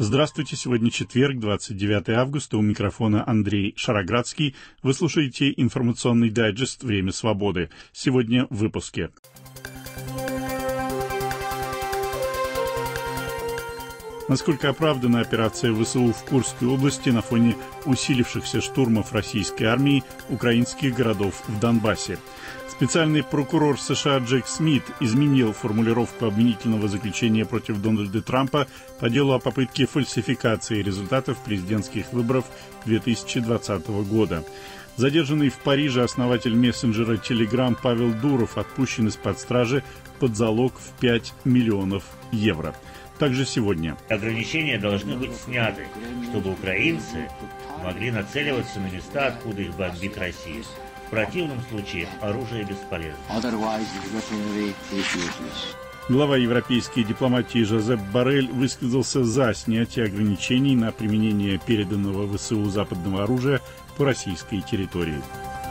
Здравствуйте, сегодня четверг, 29 августа, у микрофона Андрей Шароградский. Вы слушаете информационный дайджест «Время свободы». Сегодня в выпуске. Насколько оправдана операция ВСУ в Курской области на фоне усилившихся штурмов российской армии украинских городов в Донбассе? Специальный прокурор США Джек Смит изменил формулировку обвинительного заключения против Дональда Трампа по делу о попытке фальсификации результатов президентских выборов 2020 года. Задержанный в Париже основатель мессенджера Telegram Павел Дуров отпущен из-под стражи под залог в 5 миллионов евро. Также сегодня. Ограничения должны быть сняты, чтобы украинцы могли нацеливаться на места, откуда их бомбит Россия. В противном случае оружие бесполезно. Глава европейской дипломатии Жозеп Боррель высказался за снятие ограничений на применение переданного ВСУ западного оружия по российской территории.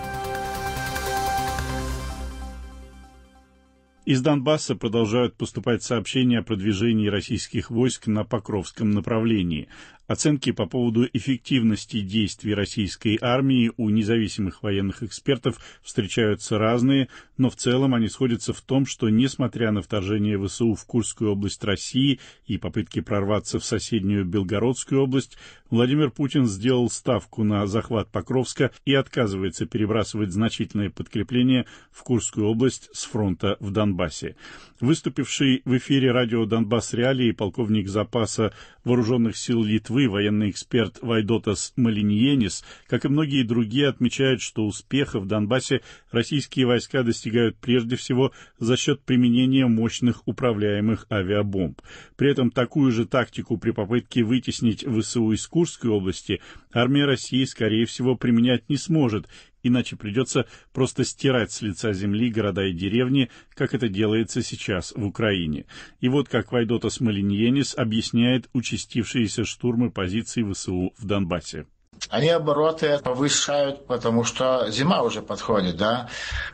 Из Донбасса продолжают поступать сообщения о продвижении российских войск на Покровском направлении. Оценки по поводу эффективности действий российской армии у независимых военных экспертов встречаются разные, но в целом они сходятся в том, что, несмотря на вторжение ВСУ в Курскую область России и попытки прорваться в соседнюю Белгородскую область, Владимир Путин сделал ставку на захват Покровска и отказывается перебрасывать значительное подкрепление в Курскую область с фронта в Донбассе. Выступивший в эфире радио «Донбасс Реалии» полковник запаса вооруженных сил Литвы, военный эксперт Вайдотас Малиньенис, как и многие другие, отмечают, что успеха в Донбассе российские войска достигают прежде всего за счет применения мощных управляемых авиабомб. При этом такую же тактику при попытке вытеснить ВСУ из Курской области армия России, скорее всего, применять не сможет, иначе придется просто стирать с лица земли города и деревни, как это делается сейчас в Украине. И вот как Вайдотас Малиньенис объясняет участившиеся штурмы позиций ВСУ в Донбассе. Они обороты повышают, потому что зима уже подходит, да,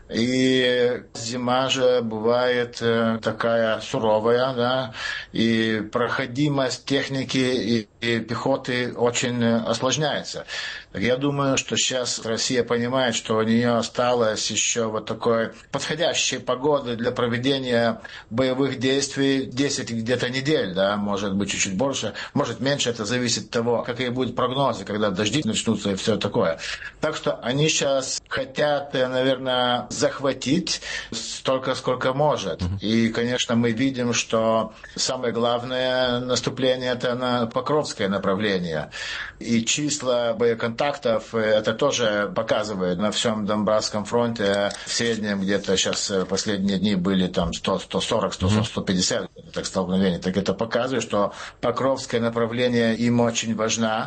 и зима же бывает такая суровая, да, и проходимость техники и пехоты очень осложняется. Так я думаю, что сейчас Россия понимает, что у нее осталось еще вот такой подходящей погоды для проведения боевых действий 10 где-то недель, да, может быть чуть-чуть больше, может меньше, это зависит от того, какие будут прогнозы, когда дожди начнутся и все такое. Так что они сейчас хотят, наверное, захватить столько, сколько может. И, конечно, мы видим, что самое главное наступление это на Покровское направление. И числа боеконтактов это тоже показывает на всем Донбасском фронте. В среднем где-то сейчас последние дни были там 100, 140, 150 так, столкновений. Так это показывает, что Покровское направление им очень важно.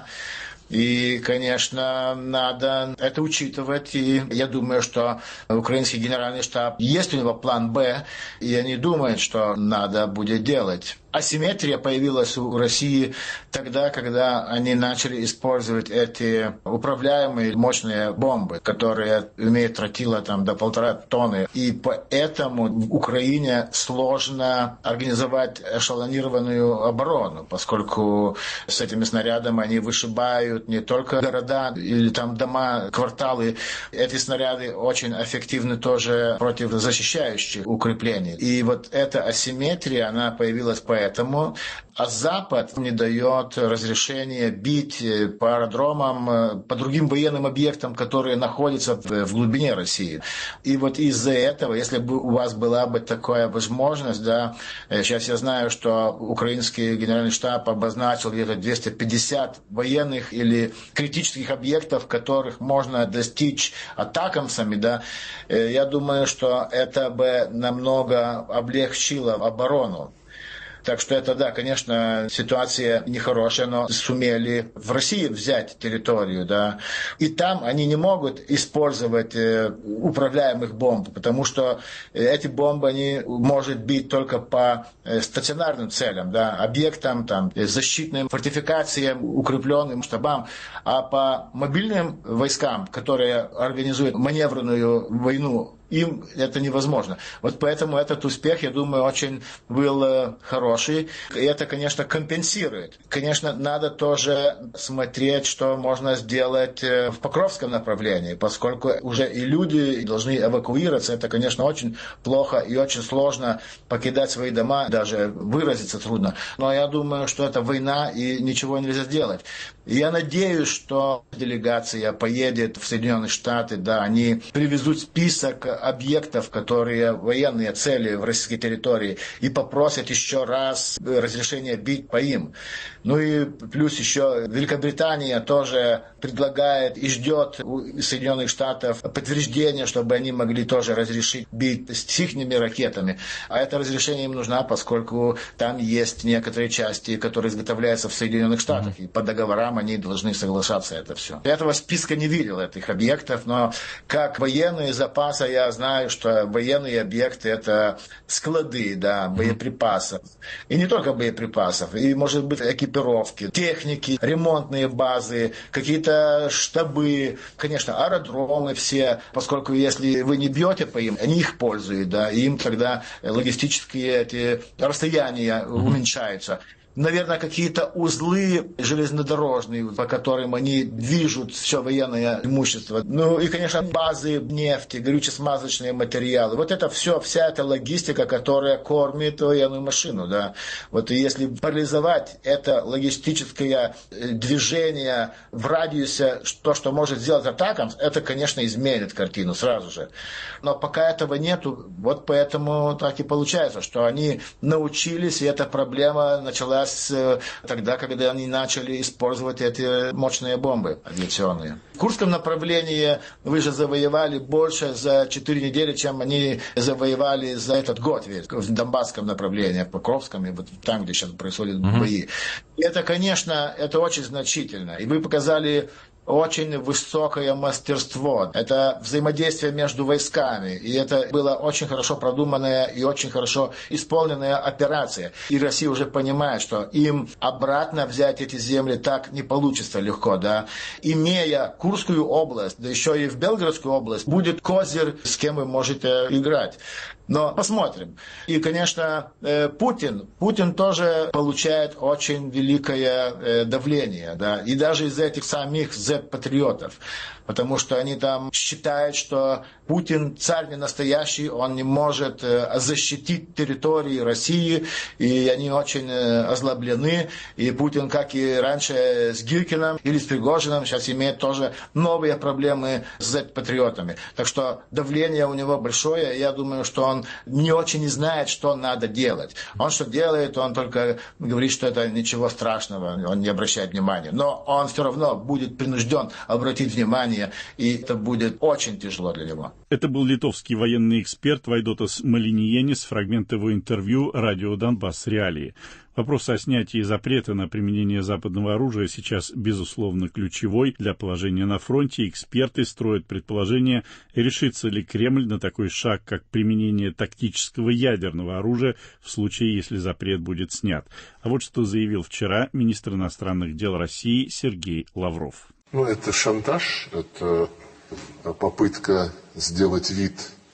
И, конечно, надо это учитывать. И я думаю, что украинский генеральный штаб, есть у него план «Б», и они думают, что надо будет делать. Асимметрия появилась у России тогда, когда они начали использовать эти управляемые мощные бомбы, которые имеют тротила там, до 1,5 тонны. И поэтому в Украине сложно организовать эшелонированную оборону, поскольку с этими снарядами они вышибают не только города или там дома, кварталы. Эти снаряды очень эффективны тоже против защищающих укреплений. И вот эта асимметрия, она появилась поэтому. А Запад не дает разрешения бить по аэродромам, по другим военным объектам, которые находятся в глубине России. И вот из-за этого, если бы у вас была бы такая возможность, да, сейчас я знаю, что украинский генеральный штаб обозначил где-то 250 военных или критических объектов, которых можно достичь атакамсами, да, я думаю, что это бы намного облегчило оборону. Так что это, да, конечно, ситуация нехорошая, но сумели в России взять территорию, да. И там они не могут использовать управляемых бомб, потому что эти бомбы, они могут бить только по стационарным целям, да, объектам, там, защитным фортификациям, укрепленным штабам, а по мобильным войскам, которые организуют маневренную войну им это невозможно. Вот поэтому этот успех, я думаю, очень был хороший. И это, конечно, компенсирует. Конечно, надо тоже смотреть, что можно сделать в Покровском направлении, поскольку уже и люди должны эвакуироваться. Это, конечно, очень плохо и очень сложно покидать свои дома, даже выразиться трудно. Но я думаю, что это война и ничего нельзя сделать. И я надеюсь, что делегация поедет в Соединенные Штаты, да, они привезут список объектов, которые военные цели в российской территории, и попросят еще раз разрешение бить по им. Ну и плюс еще Великобритания тоже предлагает и ждет у Соединенных Штатов подтверждения, чтобы они могли тоже разрешить бить с ихними ракетами. А это разрешение им нужно, поскольку там есть некоторые части, которые изготовляются в Соединенных Штатах, и по договорам они должны соглашаться это все. Я этого списка не видел, этих объектов, но как военные запасы я знаю, что военные объекты это склады, да, боеприпасов. И не только боеприпасов, и может быть экипировки, техники, ремонтные базы, какие-то штабы, конечно, аэродромы все, поскольку если вы не бьете по им, они их пользуют, да, и им тогда логистические эти расстояния уменьшаются. Наверное, какие-то узлы железнодорожные, по которым они движут все военное имущество. Ну и, конечно, базы нефти, горюче-смазочные материалы. Вот это все, вся эта логистика, которая кормит военную машину. Да. Вот и если парализовать это логистическое движение в радиусе, то, что может сделать атакам, это, конечно, изменит картину сразу же. Но пока этого нету, вот поэтому так и получается, что они научились, и эта проблема началась тогда, когда они начали использовать эти мощные бомбы авиационные. В Курском направлении вы же завоевали больше за 4 недели, чем они завоевали за этот год в Донбасском направлении, в Покровском, и вот там, где сейчас происходят бои. И это, конечно, это очень значительно. И вы показали очень высокое мастерство. Это взаимодействие между войсками. И это была очень хорошо продуманная и очень хорошо исполненная операция. И Россия уже понимает, что им обратно взять эти земли так не получится легко. Да? Имея Курскую область, да еще и в Белгородскую область, будет козырь, с кем вы можете играть. Но посмотрим. И, конечно, Путин тоже получает очень великое давление. Да? И даже из этих самих Z-патриотов. Потому что они там считают, что Путин царь не настоящий, он не может защитить территории России, и они очень озлоблены. И Путин, как и раньше с Гиркиным или с Пригожиным, сейчас имеет тоже новые проблемы с Z-патриотами. Так что давление у него большое, и я думаю, что он не очень не знает, что надо делать. Он что делает, он только говорит, что это ничего страшного, он не обращает внимания. Но он все равно будет принужден обратить внимание, и это будет очень тяжело для него. Это был литовский военный эксперт Вайдотас Малиниенис, фрагмент его интервью радио «Донбасс. Реалии». Вопрос о снятии запрета на применение западного оружия сейчас, безусловно, ключевой для положения на фронте. Эксперты строят предположение, решится ли Кремль на такой шаг, как применение тактического ядерного оружия в случае, если запрет будет снят. А вот что заявил вчера министр иностранных дел России Сергей Лавров. Это шантаж, это попытка сделать вид,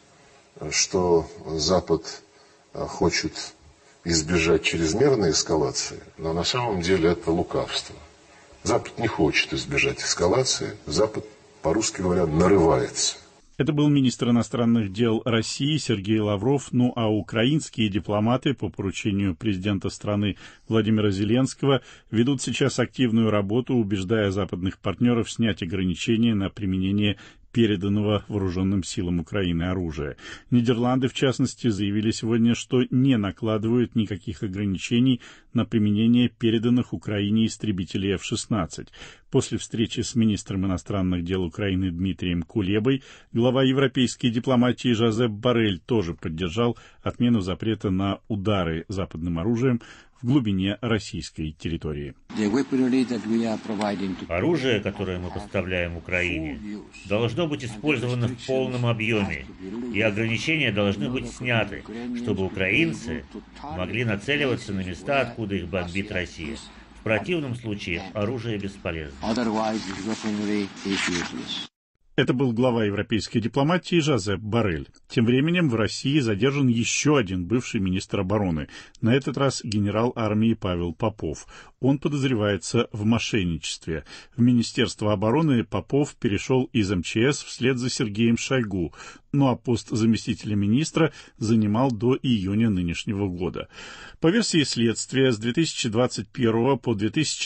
что Запад хочет избежать чрезмерной эскалации, но на самом деле это лукавство. Запад не хочет избежать эскалации, Запад, по-русски говоря, нарывается. Это был министр иностранных дел России Сергей Лавров. Ну а украинские дипломаты по поручению президента страны Владимира Зеленского ведут сейчас активную работу, убеждая западных партнеров снять ограничения на применение переданного вооруженным силам Украины оружия. Нидерланды, в частности, заявили сегодня, что не накладывают никаких ограничений на применение переданных Украине истребителей F-16. После встречи с министром иностранных дел Украины Дмитрием Кулебой глава европейской дипломатии Жозеп Боррель тоже поддержал отмену запрета на удары западным оружием в глубине российской территории. Оружие, которое мы поставляем Украине, должно быть использовано в полном объеме, и ограничения должны быть сняты, чтобы украинцы могли нацеливаться на места, откуда их бомбит Россия. В противном случае оружие бесполезно. Это был глава европейской дипломатии Жозеп Боррель. Тем временем в России задержан еще один бывший министр обороны, на этот раз генерал армии Павел Попов. Он подозревается в мошенничестве. В Министерство обороны Попов перешел из МЧС вслед за Сергеем Шойгу, ну а пост заместителя министра занимал до июня нынешнего года. По версии следствия, с 2021 по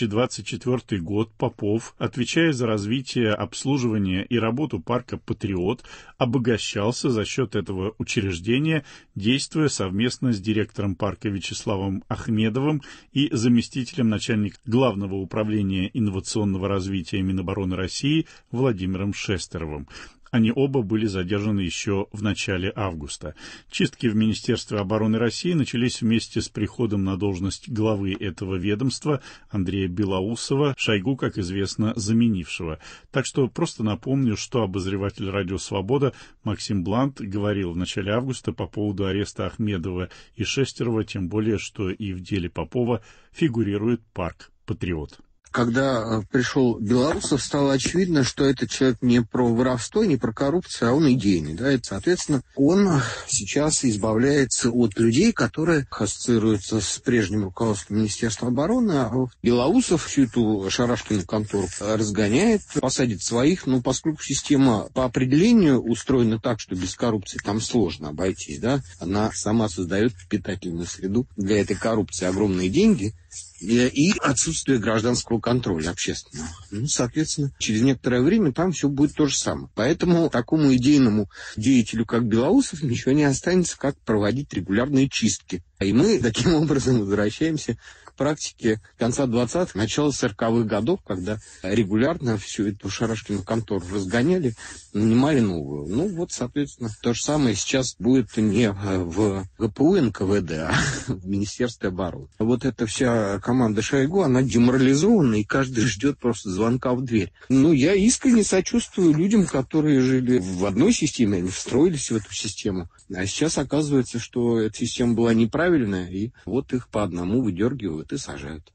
2024 год Попов, отвечая за развитие, обслуживание и работу парка «Патриот», обогащался за счет этого учреждения, действуя совместно с директором парка Вячеславом Ахмедовым и заместителем начальника Главного управления инновационного развития Минобороны России Владимиром Шестеровым. Они оба были задержаны еще в начале августа. Чистки в Министерстве обороны России начались вместе с приходом на должность главы этого ведомства Андрея Белоусова, Шойгу, как известно, заменившего. Так что просто напомню, что обозреватель «Радио Свобода» Максим Блант говорил в начале августа по поводу ареста Ахмедова и Шестерова, тем более, что и в деле Попова фигурирует парк «Патриот». Когда пришел Белоусов, стало очевидно, что этот человек не про воровство, не про коррупцию, а он идейный. Да? И, соответственно, он сейчас избавляется от людей, которые ассоциируются с прежним руководством Министерства обороны. А Белоусов всю эту шарашкину контору разгоняет, посадит своих, но поскольку система по определению устроена так, что без коррупции там сложно обойтись, да? Она сама создает питательную среду для этой коррупции, огромные деньги и отсутствие гражданского контроля общественного. Ну, соответственно, через некоторое время там все будет то же самое. Поэтому такому идейному деятелю, как Белоусов, ничего не останется, как проводить регулярные чистки. И мы таким образом возвращаемся к практике конца 20-х, начала 40-х годов, когда регулярно всю эту шарашкину контору разгоняли, нанимали новую. Ну, вот, соответственно, то же самое сейчас будет не в ГПУ НКВД, а в Министерстве обороны. Вот эта вся команда Шойгу, она деморализована, и каждый ждет просто звонка в дверь. Ну, я искренне сочувствую людям, которые жили в одной системе, они встроились в эту систему. А сейчас оказывается, что эта система была неправильная, и вот их по одному выдергивают и сажают.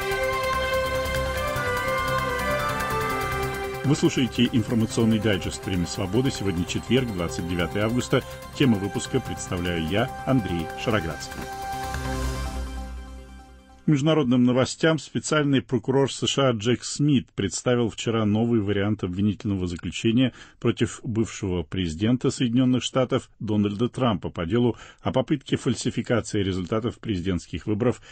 Вы слушаете информационный дайджест «Время свободы». Сегодня четверг, 29 августа. Тему выпуска представляю я, Андрей Шароградский. К международным новостям специальный прокурор США Джек Смит представил вчера новый вариант обвинительного заключения против бывшего президента Соединенных Штатов Дональда Трампа по делу о попытке фальсификации результатов президентских выборов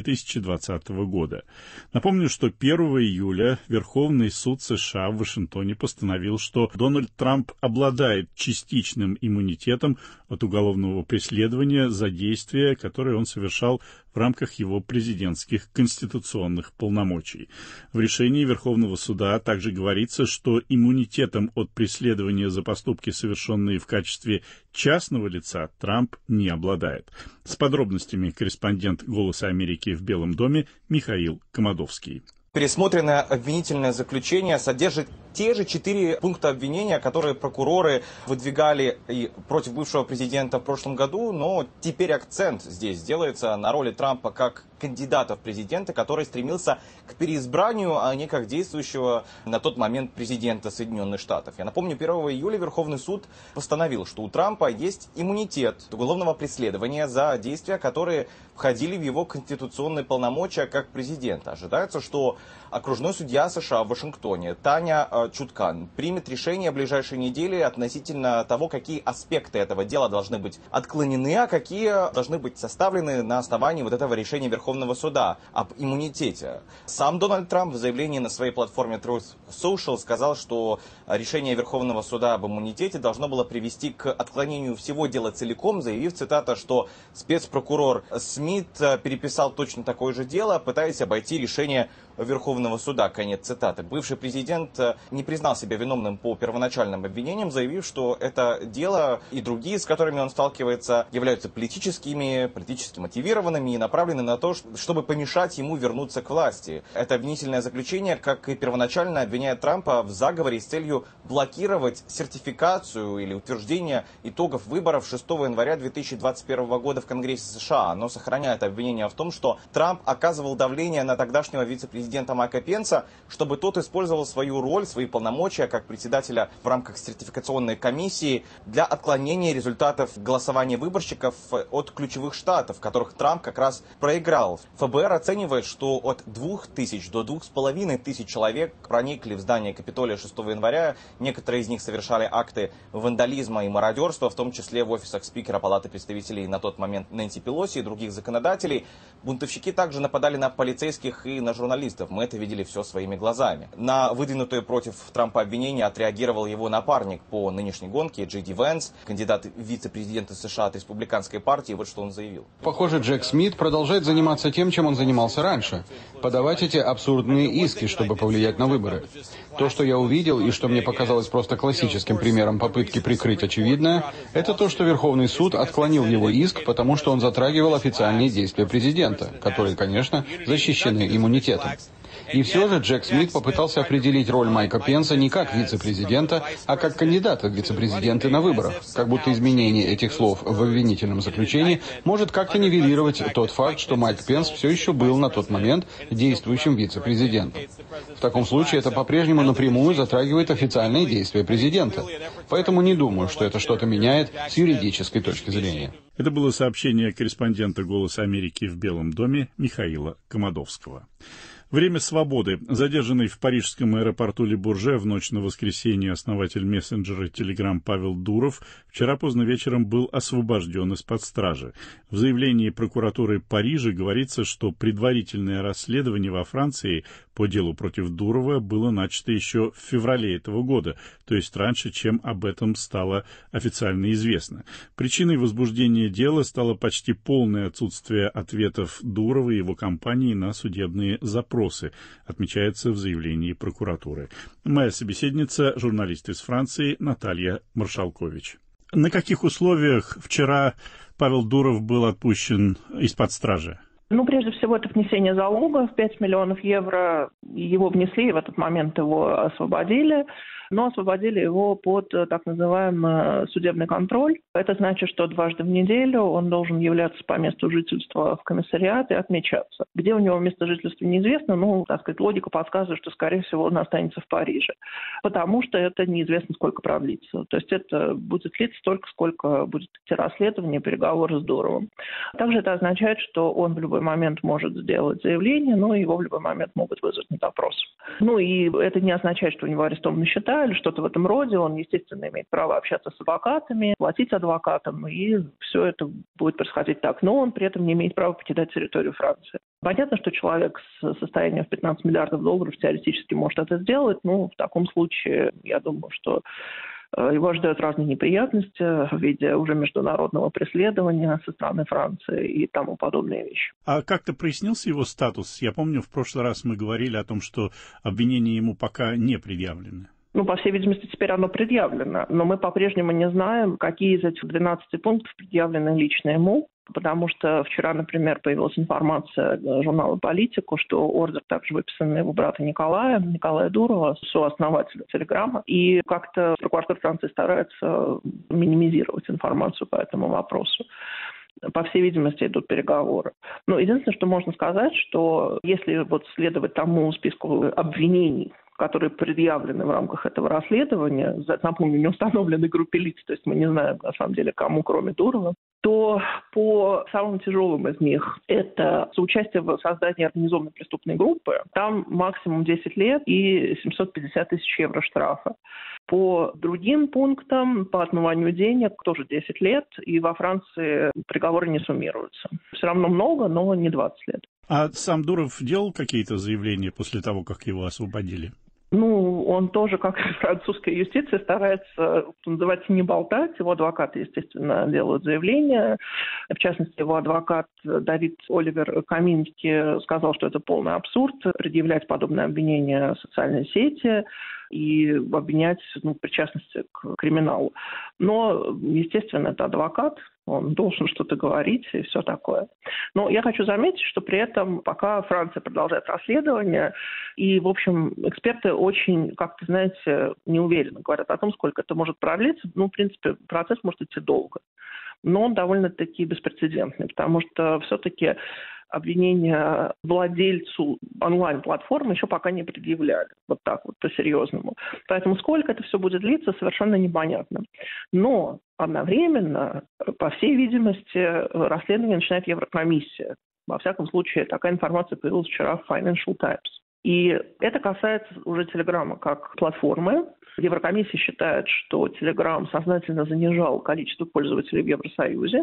2020 года. Напомню, что 1 июля Верховный суд США в Вашингтоне постановил, что Дональд Трамп обладает частичным иммунитетом от уголовного преследования за действия, которые он совершал в рамках его президентских конституционных полномочий. В решении Верховного суда также говорится, что иммунитетом от преследования за поступки, совершенные в качестве частного лица, Трамп не обладает. С подробностями корреспондент «Голоса Америки» в Белом доме Михаил Комодовский. Пересмотренное обвинительное заключение содержит те же 4 пункта обвинения, которые прокуроры выдвигали и против бывшего президента в прошлом году, но теперь акцент здесь делается на роли Трампа как кандидата в президенты, который стремился к переизбранию, а не как действующего на тот момент президента Соединенных Штатов. Я напомню, 1 июля Верховный суд постановил, что у Трампа есть иммунитет от уголовного преследования за действия, которые входили в его конституционные полномочия как президента. Ожидается, что окружной судья США в Вашингтоне Таня Чуткан примет решение в ближайшие недели относительно того, какие аспекты этого дела должны быть отклонены, а какие должны быть составлены на основании вот этого решения Верховного суда об иммунитете. Сам Дональд Трамп в заявлении на своей платформе Truth Social сказал, что решение Верховного суда об иммунитете должно было привести к отклонению всего дела целиком, заявив, цитата, что спецпрокурор Смит переписал точно такое же дело, пытаясь обойти решение Верховного суда. Конец цитаты. Бывший президент не признал себя виновным по первоначальным обвинениям, заявив, что это дело и другие, с которыми он сталкивается, являются политически мотивированными и направлены на то, чтобы помешать ему вернуться к власти. Это обвинительное заключение, как и первоначально, обвиняет Трампа в заговоре с целью блокировать сертификацию или утверждение итогов выборов 6 января 2021 года в Конгрессе США. Оно сохраняет обвинение в том, что Трамп оказывал давление на тогдашнего вице-президента президента Майка Пенса, чтобы тот использовал свою роль, свои полномочия как председателя в рамках сертификационной комиссии для отклонения результатов голосования выборщиков от ключевых штатов, в которых Трамп как раз проиграл. ФБР оценивает, что от 2000 до 2500 человек проникли в здание Капитолия 6 января. Некоторые из них совершали акты вандализма и мародерства, в том числе в офисах спикера Палаты представителей на тот момент Нэнси Пелоси и других законодателей. Бунтовщики также нападали на полицейских и на журналистов. Мы это видели все своими глазами. На выдвинутые против Трампа обвинения отреагировал его напарник по нынешней гонке Джей Ди Венс, кандидат в вице-президенты США от республиканской партии. Вот что он заявил. Похоже, Джек Смит продолжает заниматься тем, чем он занимался раньше. Подавать эти абсурдные иски, чтобы повлиять на выборы. То, что я увидел и что мне показалось просто классическим примером попытки прикрыть очевидное, это то, что Верховный суд отклонил его иск, потому что он затрагивал официальные действия президента, которые, конечно, защищены иммунитетом. И все же Джек Смит попытался определить роль Майка Пенса не как вице-президента, а как кандидата в вице-президенты на выборах, как будто изменение этих слов в обвинительном заключении может как-то нивелировать тот факт, что Майк Пенс все еще был на тот момент действующим вице-президентом. В таком случае это по-прежнему напрямую затрагивает официальные действия президента. Поэтому не думаю, что это что-то меняет с юридической точки зрения. Это было сообщение корреспондента «Голоса Америки» в Белом доме Михаила Комадовского. Время свободы. Задержанный в парижском аэропорту Ле-Бурже в ночь на воскресенье основатель мессенджера Telegram Павел Дуров вчера поздно вечером был освобожден из-под стражи. В заявлении прокуратуры Парижа говорится, что предварительное расследование во Франции по делу против Дурова было начато еще в феврале этого года, то есть раньше, чем об этом стало официально известно. Причиной возбуждения дела стало почти полное отсутствие ответов Дурова и его компании на судебные запросы, отмечается в заявлении прокуратуры. Моя собеседница, журналист из Франции Наталья Маршалкович. На каких условиях вчера Павел Дуров был отпущен из-под стражи? Прежде всего, это внесение залога в 5 миллионов евро. Его внесли, и в этот момент его освободили. Но освободили его под так называемый судебный контроль. Это значит, что дважды в неделю он должен являться по месту жительства в комиссариат и отмечаться. Где у него место жительства неизвестно, логика подсказывает, что, скорее всего, он останется в Париже. Потому что это неизвестно, сколько продлится. То есть это будет длиться столько, сколько будет идти расследование, переговоры с Дуровым. Также это означает, что он в любой момент может сделать заявление, но его в любой момент могут вызвать на допрос. И это не означает, что у него арестованы счета или что-то в этом роде. Он, естественно, имеет право общаться с адвокатами, платить адвокатам, и все это будет происходить так. Но он при этом не имеет права покидать территорию Франции. Понятно, что человек с состоянием в 15 миллиардов долларов теоретически может это сделать. В таком случае, я думаю, что его ожидают разные неприятности в виде уже международного преследования со стороны Франции и тому подобные вещи. А как-то прояснился его статус? Я помню, в прошлый раз мы говорили о том, что обвинения ему пока не предъявлены. По всей видимости, теперь оно предъявлено. Но мы по-прежнему не знаем, какие из этих 12 пунктов предъявлены лично ему. Потому что вчера, например, появилась информация журнала «Политику», что ордер также выписан на его брата Николая Дурова, сооснователя Телеграма. И как-то прокуратура Франции старается минимизировать информацию по этому вопросу. По всей видимости, идут переговоры. Единственное, что можно сказать, что если следовать тому списку обвинений, которые предъявлены в рамках этого расследования, напомню, не установленной группе лиц, то есть мы не знаем, на самом деле, кому, кроме Дурова, то по самым тяжелым из них это соучастие в создании организованной преступной группы. Там максимум 10 лет и 750 тысяч евро штрафа. По другим пунктам, по отмыванию денег, тоже 10 лет, и во Франции приговоры не суммируются. Все равно много, но не 20 лет. А сам Дуров делал какие-то заявления после того, как его освободили? Он тоже, как и французская юстиция, старается, что называется, не болтать. Его адвокаты, естественно, делают заявления. В частности, его адвокат Давид Оливер Каминский сказал, что это полный абсурд предъявлять подобные обвинения в социальной сети и обвинять в причастности к криминалу. Но, естественно, это адвокат, он должен что-то говорить и все такое. Но я хочу заметить, что при этом пока Франция продолжает расследование, и, в общем, эксперты очень, как-то, знаете, неуверенно говорят о том, сколько это может продлиться. В принципе, процесс может идти долго. Но он довольно-таки беспрецедентный, потому что все-таки обвинения владельцу онлайн-платформы еще пока не предъявляли. Вот так вот, по-серьезному. Поэтому сколько это все будет длиться, совершенно непонятно. Но одновременно, по всей видимости, расследование начинает Еврокомиссия. Во всяком случае, такая информация появилась вчера в Financial Times. И это касается уже Телеграма как платформы. Еврокомиссия считает, что Телеграм сознательно занижал количество пользователей в Евросоюзе,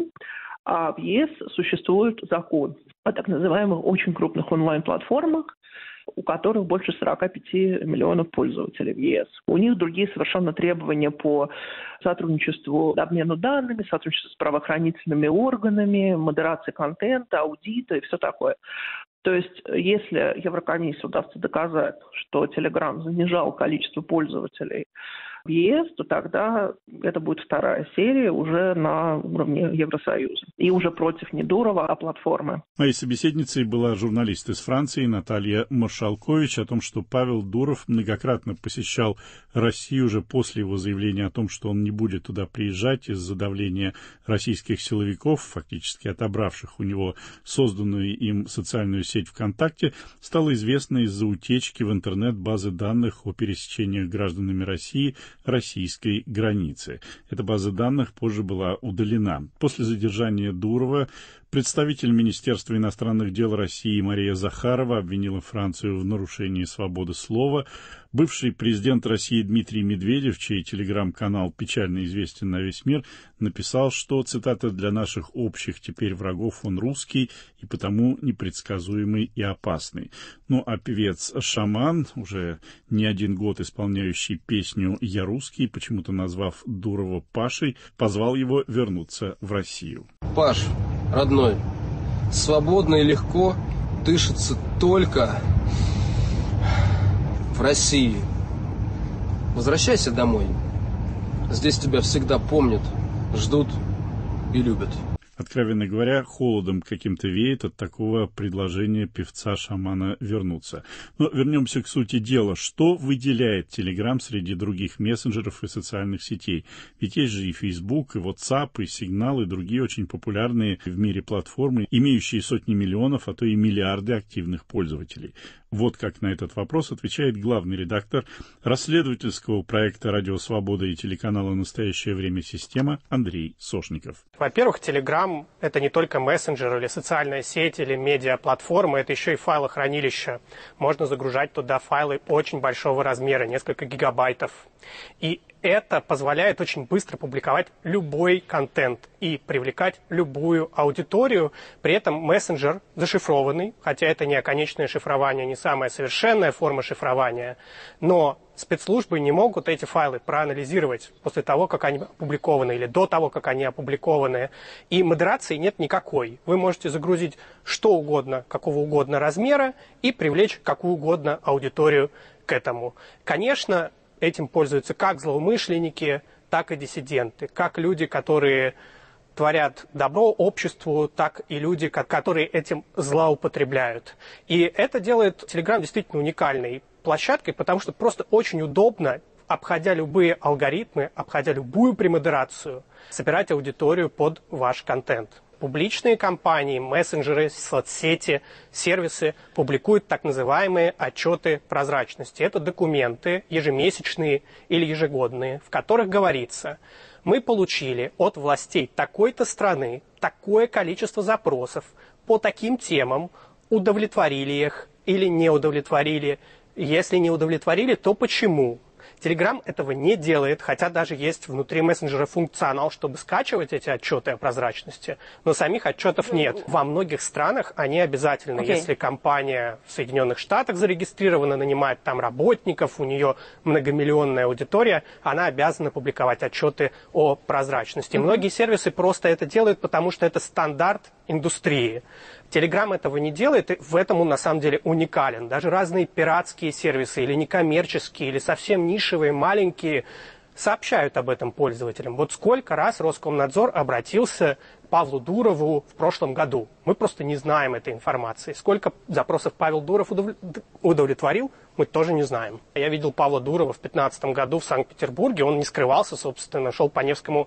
а в ЕС существует закон о так называемых очень крупных онлайн-платформах, у которых больше 45 миллионов пользователей в ЕС. У них другие совершенно требования по сотрудничеству, обмену данными, сотрудничеству с правоохранительными органами, модерации контента, аудита и все такое. То есть, если Еврокомиссии удастся доказать, что Telegram занижал количество пользователей в ЕС, то тогда это будет вторая серия уже на уровне Евросоюза. И уже против не Дурова, а платформы. Моей собеседницей была журналист из Франции Наталья Маршалкович о том, что Павел Дуров многократно посещал Россию уже после его заявления о том, что он не будет туда приезжать из-за давления российских силовиков, фактически отобравших у него созданную им социальную сеть ВКонтакте, стало известно из-за утечки в интернет базы данных о пересечениях гражданами России российской границы. Эта база данных позже была удалена. После задержания Дурова представитель Министерства иностранных дел России Мария Захарова обвинила Францию в нарушении свободы слова. Бывший президент России Дмитрий Медведев, чей телеграм-канал печально известен на весь мир, написал, что, цитата, «для наших общих теперь врагов он русский и потому непредсказуемый и опасный». Ну а певец Шаман, уже не один год исполняющий песню «Я русский», почему-то назвав Дурова Пашей, позвал его вернуться в Россию. Паш, родной, свободно и легко дышится только в России. Возвращайся домой. Здесь тебя всегда помнят, ждут и любят. Откровенно говоря, холодом каким-то веет от такого предложения певца-шамана вернуться. Но вернемся к сути дела. Что выделяет Telegram среди других мессенджеров и социальных сетей? Ведь есть же и Facebook, и WhatsApp, и Signal, и другие очень популярные в мире платформы, имеющие сотни миллионов, а то и миллиарды активных пользователей. Вот как на этот вопрос отвечает главный редактор расследовательского проекта «Радио Свобода» и телеканала «Настоящее время. Система» Андрей Сошников. Во-первых, Telegram — это не только мессенджер или социальная сеть или медиаплатформа, это еще и файлохранилище. Можно загружать туда файлы очень большого размера, несколько гигабайтов. И это позволяет очень быстро публиковать любой контент и привлекать любую аудиторию. При этом мессенджер зашифрованный, хотя это не оконечное шифрование, не самая совершенная форма шифрования, но спецслужбы не могут эти файлы проанализировать после того, как они опубликованы, или до того, как они опубликованы. И модерации нет никакой. Вы можете загрузить что угодно, какого угодно размера и привлечь какую угодно аудиторию к этому. Конечно, этим пользуются как злоумышленники, так и диссиденты, как люди, которые творят добро обществу, так и люди, которые этим злоупотребляют. И это делает Telegram действительно уникальной площадкой, потому что просто очень удобно, обходя любые алгоритмы, обходя любую премодерацию, собирать аудиторию под ваш контент. Публичные компании, мессенджеры, соцсети, сервисы публикуют так называемые отчеты прозрачности. Это документы ежемесячные или ежегодные, в которых говорится: мы получили от властей такой-то страны такое количество запросов по таким темам, удовлетворили их или не удовлетворили. Если не удовлетворили, то почему? Telegram этого не делает, хотя даже есть внутри мессенджера функционал, чтобы скачивать эти отчеты о прозрачности, но самих отчетов нет. Во многих странах они обязательны. Если компания в Соединенных Штатах зарегистрирована, нанимает там работников, у нее многомиллионная аудитория, она обязана публиковать отчеты о прозрачности. Многие сервисы просто это делают, потому что это стандарт индустрии. Telegram этого не делает, и в этом он на самом деле уникален. Даже разные пиратские сервисы, или некоммерческие, или совсем нишевые, маленькие, сообщают об этом пользователям. Вот сколько раз Роскомнадзор обратился к Павлу Дурову в прошлом году. Мы просто не знаем этой информации. Сколько запросов Павел Дуров удовлетворил, мы тоже не знаем. Я видел Павла Дурова в 2015 году в Санкт-Петербурге. Он не скрывался, собственно, шел по Невскому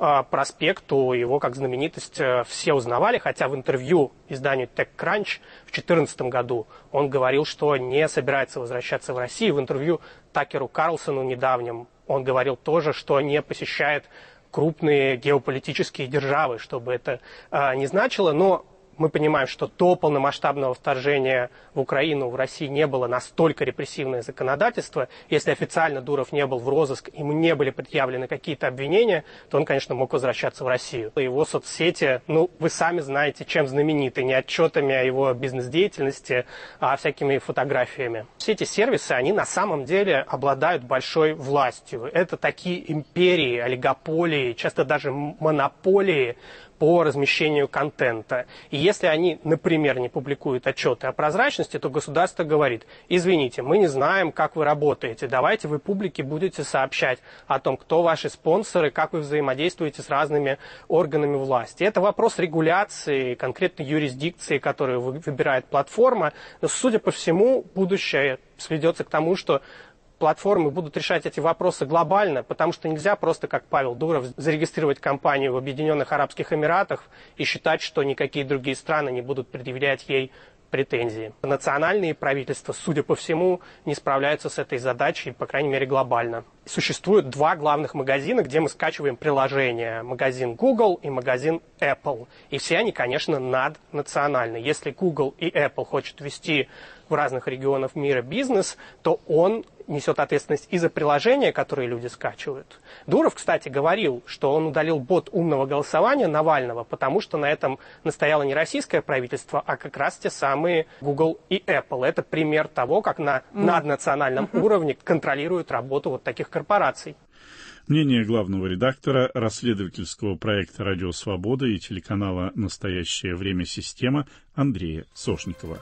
проспекту. Его как знаменитость все узнавали, хотя в интервью изданию TechCrunch в 2014 году он говорил, что не собирается возвращаться в Россию. В интервью Такеру Карлсону недавнем он говорил тоже, что не посещает крупные геополитические державы, чтобы это не значило, но мы понимаем, что до полномасштабного вторжения в Украину в России не было настолько репрессивное законодательство. Если официально Дуров не был в розыск, ему не были предъявлены какие-то обвинения, то он, конечно, мог возвращаться в Россию. Его соцсети, вы сами знаете, чем знамениты, не отчетами о его бизнес-деятельности, а всякими фотографиями. Все эти сервисы, они на самом деле обладают большой властью. Это такие империи, олигополии, часто даже монополии по размещению контента. И если они, например, не публикуют отчеты о прозрачности, то государство говорит: извините, мы не знаем, как вы работаете, давайте вы публике будете сообщать о том, кто ваши спонсоры, как вы взаимодействуете с разными органами власти. Это вопрос регуляции, конкретной юрисдикции, которую выбирает платформа. Но, судя по всему, будущее сведется к тому, что платформы будут решать эти вопросы глобально, потому что нельзя просто, как Павел Дуров, зарегистрировать компанию в Объединенных Арабских Эмиратах и считать, что никакие другие страны не будут предъявлять ей претензии. Национальные правительства, судя по всему, не справляются с этой задачей, по крайней мере, глобально. Существует два главных магазина, где мы скачиваем приложения. Магазин Google и магазин Apple. И все они, конечно, наднациональны. Если Google и Apple хочет вести в разных регионах мира бизнес, то он несет ответственность и за приложения, которые люди скачивают. Дуров, кстати, говорил, что он удалил бот умного голосования Навального, потому что на этом настояло не российское правительство, а как раз те самые Google и Apple. Это пример того, как на наднациональном уровне контролируют работу вот таких корпораций. Мнение главного редактора расследовательского проекта «Радио Свобода» и телеканала «Настоящее время. Система» Андрея Сошникова.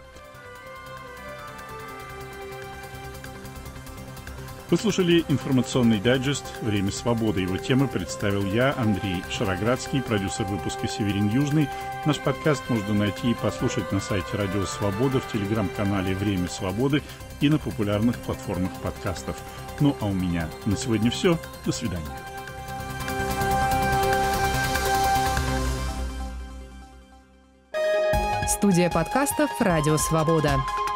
Вы слушали информационный дайджест «Время свободы». Его темы представил я, Андрей Шароградский, продюсер выпуска «Северин Южный». Наш подкаст можно найти и послушать на сайте «Радио Свобода», в телеграм-канале «Время свободы» и на популярных платформах подкастов. Ну а у меня на сегодня все. До свидания. Студия подкастов «Радио Свобода».